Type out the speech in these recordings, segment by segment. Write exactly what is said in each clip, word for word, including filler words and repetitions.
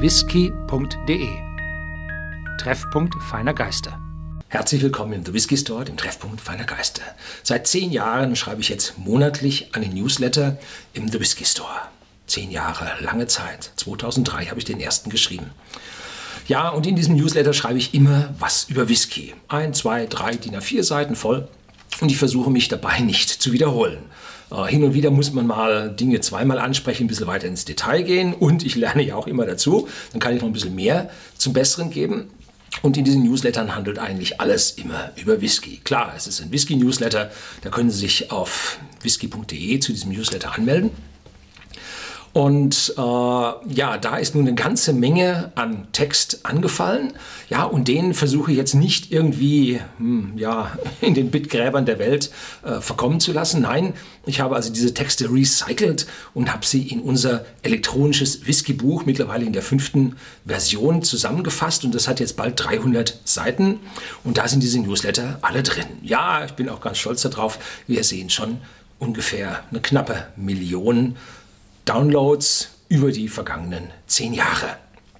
whisky punkt de. Treffpunkt feiner Geister. Herzlich willkommen im The Whisky Store, dem Treffpunkt feiner Geister. Seit zehn Jahren schreibe ich jetzt monatlich einen Newsletter im The Whisky Store. Zehn Jahre, lange Zeit. zweitausenddrei habe ich den ersten geschrieben. Ja, und in diesem Newsletter schreibe ich immer was über Whisky. Ein, zwei, drei D I N A vier Seiten voll. Und ich versuche mich dabei nicht zu wiederholen. Äh, hin und wieder muss man mal Dinge zweimal ansprechen, ein bisschen weiter ins Detail gehen. Und ich lerne ja auch immer dazu. Dann kann ich noch ein bisschen mehr zum Besseren geben. Und in diesen Newslettern handelt eigentlich alles immer über Whisky. Klar, es ist ein Whisky-Newsletter. Da können Sie sich auf whisky punkt de zu diesem Newsletter anmelden. Und äh, ja, da ist nun eine ganze Menge an Text angefallen. Ja, und den versuche ich jetzt nicht irgendwie hm, ja, in den Bitgräbern der Welt äh, verkommen zu lassen. Nein, ich habe also diese Texte recycelt und habe sie in unser elektronisches Whisky-Buch, mittlerweile in der fünften Version, zusammengefasst. Und das hat jetzt bald dreihundert Seiten. Und da sind diese Newsletter alle drin. Ja, ich bin auch ganz stolz darauf. Wir sehen schon ungefähr eine knappe Million Downloads über die vergangenen zehn Jahre.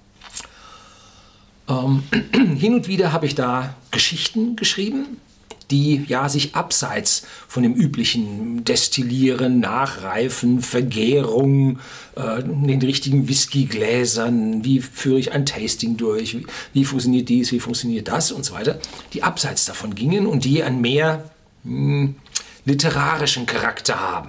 Ähm, hin und wieder habe ich da Geschichten geschrieben, die ja sich abseits von dem üblichen Destillieren, Nachreifen, Vergärung, äh, den richtigen Whiskygläsern, wie führe ich ein Tasting durch, wie, wie funktioniert dies, wie funktioniert das und so weiter, die abseits davon gingen und die einen mehr mh, literarischen Charakter haben.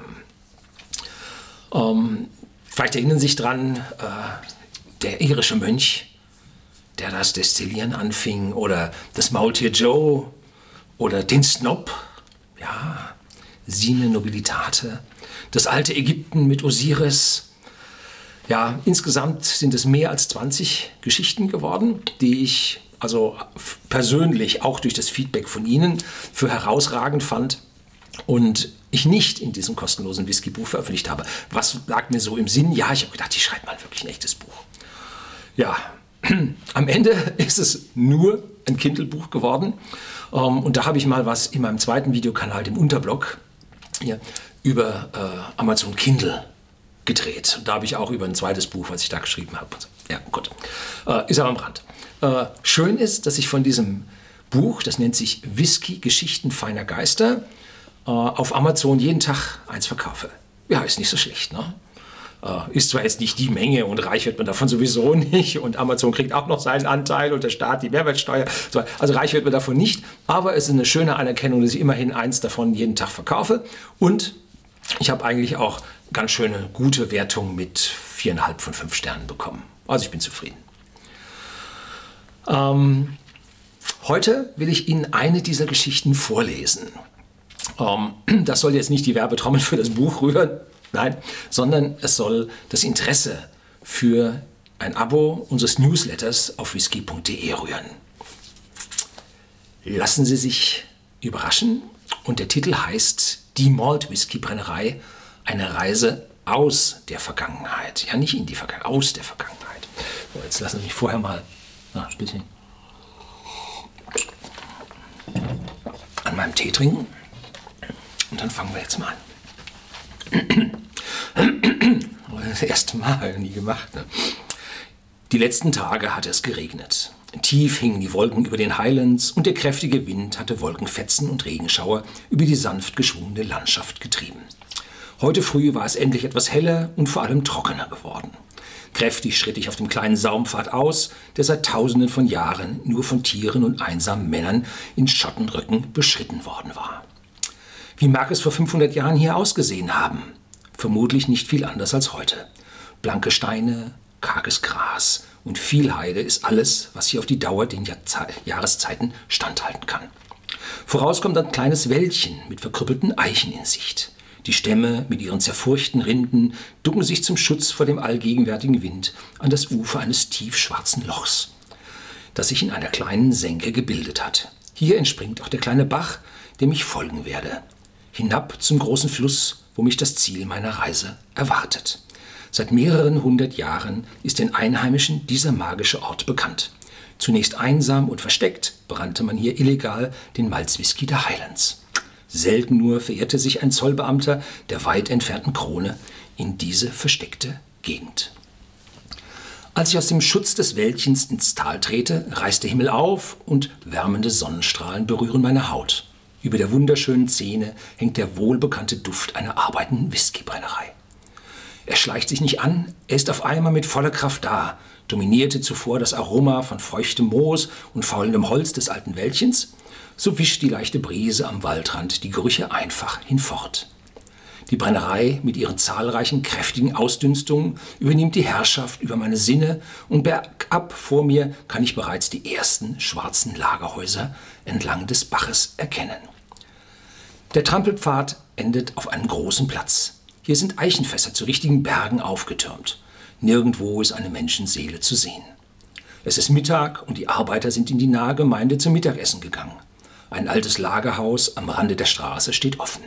Ähm, vielleicht erinnern Sie sich dran, äh, der irische Mönch, der das Destillieren anfing, oder das Maultier Joe, oder den Snob, ja, Sine Nobilitate, das alte Ägypten mit Osiris. Ja, insgesamt sind es mehr als zwanzig Geschichten geworden, die ich also persönlich auch durch das Feedback von Ihnen für herausragend fand und ich nicht in diesem kostenlosen Whisky-Buch veröffentlicht habe. Was lag mir so im Sinn? Ja, ich habe gedacht, ich schreibe mal wirklich ein echtes Buch. Ja, am Ende ist es nur ein Kindle-Buch geworden. Und da habe ich mal was in meinem zweiten Videokanal, dem Unterblog, hier, über äh, Amazon Kindle gedreht. Und da habe ich auch über ein zweites Buch, was ich da geschrieben habe. Ja, gut. Äh, ist aber am Rand. Äh, schön ist, dass ich von diesem Buch, das nennt sich Whisky, Geschichten feiner Geister, auf Amazon jeden Tag eins verkaufe. Ja, ist nicht so schlecht, ne? Ist zwar jetzt nicht die Menge und reich wird man davon sowieso nicht und Amazon kriegt auch noch seinen Anteil und der Staat die Mehrwertsteuer. Also reich wird man davon nicht, aber es ist eine schöne Anerkennung, dass ich immerhin eins davon jeden Tag verkaufe und ich habe eigentlich auch ganz schöne gute Wertungen mit viereinhalb von fünf Sternen bekommen. Also ich bin zufrieden. Ähm, heute will ich Ihnen eine dieser Geschichten vorlesen. Um, das soll jetzt nicht die Werbetrommel für das Buch rühren, nein, sondern es soll das Interesse für ein Abo unseres Newsletters auf whisky punkt de rühren. Lassen Sie sich überraschen und der Titel heißt Die Malt Whisky Brennerei, eine Reise aus der Vergangenheit. Ja, nicht in die Vergangenheit, aus der Vergangenheit. So, jetzt lassen Sie mich vorher mal na, ein bisschen an meinem Tee trinken. Und dann fangen wir jetzt mal an. Das erste Mal, nie gemacht. Ne? Die letzten Tage hatte es geregnet. Tief hingen die Wolken über den Highlands und der kräftige Wind hatte Wolkenfetzen und Regenschauer über die sanft geschwungene Landschaft getrieben. Heute früh war es endlich etwas heller und vor allem trockener geworden. Kräftig schritt ich auf dem kleinen Saumpfad aus, der seit Tausenden von Jahren nur von Tieren und einsamen Männern in Schottenröcken beschritten worden war. Wie mag es vor fünfhundert Jahren hier ausgesehen haben? Vermutlich nicht viel anders als heute. Blanke Steine, karges Gras und viel Heide ist alles, was hier auf die Dauer den Jahreszeiten standhalten kann. Voraus kommt ein kleines Wäldchen mit verkrüppelten Eichen in Sicht. Die Stämme mit ihren zerfurchten Rinden ducken sich zum Schutz vor dem allgegenwärtigen Wind an das Ufer eines tiefschwarzen Lochs, das sich in einer kleinen Senke gebildet hat. Hier entspringt auch der kleine Bach, dem ich folgen werde. Hinab zum großen Fluss, wo mich das Ziel meiner Reise erwartet. Seit mehreren hundert Jahren ist den Einheimischen dieser magische Ort bekannt. Zunächst einsam und versteckt brannte man hier illegal den Malzwhisky der Highlands. Selten nur verirrte sich ein Zollbeamter der weit entfernten Krone in diese versteckte Gegend. Als ich aus dem Schutz des Wäldchens ins Tal trete, reißt der Himmel auf und wärmende Sonnenstrahlen berühren meine Haut. Über der wunderschönen Szene hängt der wohlbekannte Duft einer arbeitenden Whiskybrennerei. Er schleicht sich nicht an, er ist auf einmal mit voller Kraft da, dominierte zuvor das Aroma von feuchtem Moos und faulendem Holz des alten Wäldchens, so wischt die leichte Brise am Waldrand die Gerüche einfach hinfort. Die Brennerei mit ihren zahlreichen, kräftigen Ausdünstungen übernimmt die Herrschaft über meine Sinne und bergab vor mir kann ich bereits die ersten schwarzen Lagerhäuser entlang des Baches erkennen. Der Trampelpfad endet auf einem großen Platz. Hier sind Eichenfässer zu richtigen Bergen aufgetürmt. Nirgendwo ist eine Menschenseele zu sehen. Es ist Mittag und die Arbeiter sind in die nahe Gemeinde zum Mittagessen gegangen. Ein altes Lagerhaus am Rande der Straße steht offen.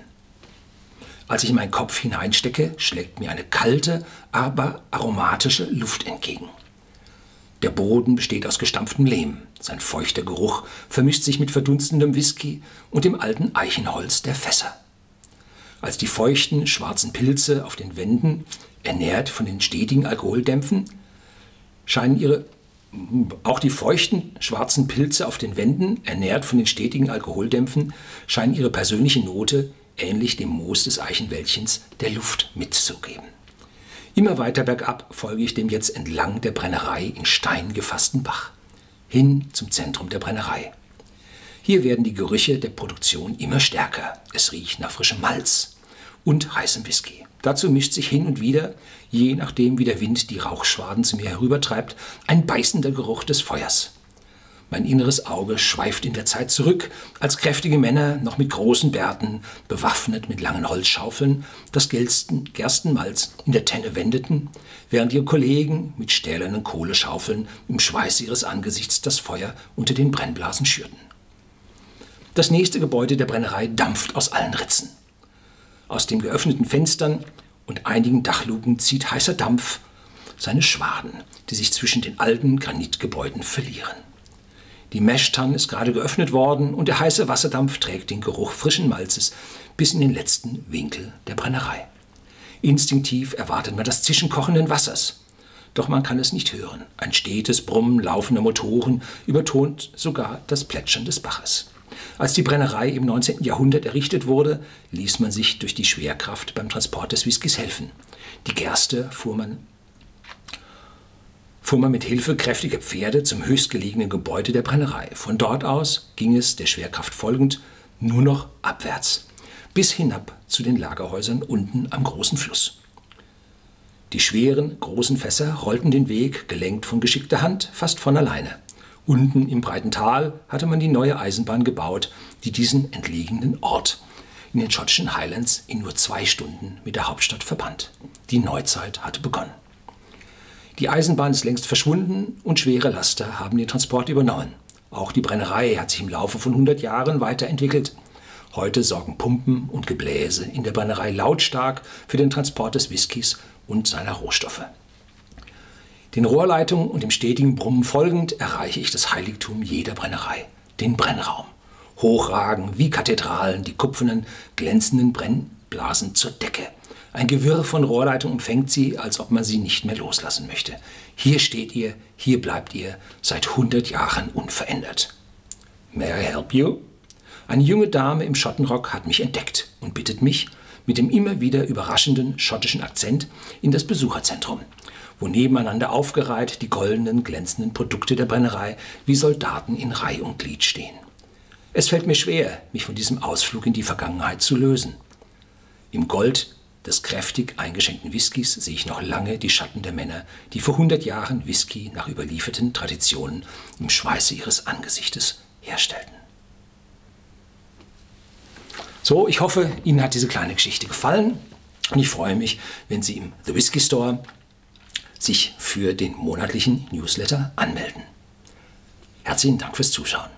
Als ich meinen Kopf hineinstecke, schlägt mir eine kalte, aber aromatische Luft entgegen. Der Boden besteht aus gestampftem Lehm. Sein feuchter Geruch vermischt sich mit verdunstendem Whisky und dem alten Eichenholz der Fässer. Als die feuchten, schwarzen Pilze auf den Wänden, ernährt von den stetigen Alkoholdämpfen, scheinen ihre, auch die feuchten, schwarzen Pilze auf den Wänden, ernährt von den stetigen Alkoholdämpfen, scheinen ihre persönliche Note, ähnlich dem Moos des Eichenwäldchens, der Luft mitzugeben. Immer weiter bergab folge ich dem jetzt entlang der Brennerei in Stein gefassten Bach, hin zum Zentrum der Brennerei. Hier werden die Gerüche der Produktion immer stärker. Es riecht nach frischem Malz und heißem Whisky. Dazu mischt sich hin und wieder, je nachdem wie der Wind die Rauchschwaden zu mir herübertreibt, ein beißender Geruch des Feuers. Mein inneres Auge schweift in der Zeit zurück, als kräftige Männer, noch mit großen Bärten, bewaffnet mit langen Holzschaufeln, das Gersten, Gerstenmalz in der Tenne wendeten, während ihre Kollegen mit stählernen Kohleschaufeln im Schweiß ihres Angesichts das Feuer unter den Brennblasen schürten. Das nächste Gebäude der Brennerei dampft aus allen Ritzen. Aus den geöffneten Fenstern und einigen Dachluken zieht heißer Dampf seine Schwaden, die sich zwischen den alten Granitgebäuden verlieren. Die Meshtanne ist gerade geöffnet worden und der heiße Wasserdampf trägt den Geruch frischen Malzes bis in den letzten Winkel der Brennerei. Instinktiv erwartet man das Zischen kochenden Wassers. Doch man kann es nicht hören. Ein stetes Brummen laufender Motoren übertont sogar das Plätschern des Baches. Als die Brennerei im neunzehnten Jahrhundert errichtet wurde, ließ man sich durch die Schwerkraft beim Transport des Whiskys helfen. Die Gerste fuhr man fuhr man mit Hilfe kräftiger Pferde zum höchstgelegenen Gebäude der Brennerei. Von dort aus ging es, der Schwerkraft folgend, nur noch abwärts, bis hinab zu den Lagerhäusern unten am großen Fluss. Die schweren, großen Fässer rollten den Weg, gelenkt von geschickter Hand, fast von alleine. Unten im breiten Tal hatte man die neue Eisenbahn gebaut, die diesen entlegenen Ort in den schottischen Highlands in nur zwei Stunden mit der Hauptstadt verband. Die Neuzeit hatte begonnen. Die Eisenbahn ist längst verschwunden und schwere Laster haben den Transport übernommen. Auch die Brennerei hat sich im Laufe von hundert Jahren weiterentwickelt. Heute sorgen Pumpen und Gebläse in der Brennerei lautstark für den Transport des Whiskys und seiner Rohstoffe. Den Rohrleitungen und dem stetigen Brummen folgend erreiche ich das Heiligtum jeder Brennerei, den Brennraum. Hochragen wie Kathedralen die kupfernen, glänzenden Brennblasen zur Decke. Ein Gewirr von Rohrleitungen umfängt sie, als ob man sie nicht mehr loslassen möchte. Hier steht ihr, hier bleibt ihr, seit hundert Jahren unverändert. May I help you? Eine junge Dame im Schottenrock hat mich entdeckt und bittet mich, mit dem immer wieder überraschenden schottischen Akzent, in das Besucherzentrum, wo nebeneinander aufgereiht die goldenen, glänzenden Produkte der Brennerei wie Soldaten in Reih und Glied stehen. Es fällt mir schwer, mich von diesem Ausflug in die Vergangenheit zu lösen. Im Gold des kräftig eingeschenkten Whiskys sehe ich noch lange die Schatten der Männer, die vor hundert Jahren Whisky nach überlieferten Traditionen im Schweiße ihres Angesichtes herstellten. So, ich hoffe, Ihnen hat diese kleine Geschichte gefallen und ich freue mich, wenn Sie im The Whisky Store sich für den monatlichen Newsletter anmelden. Herzlichen Dank fürs Zuschauen.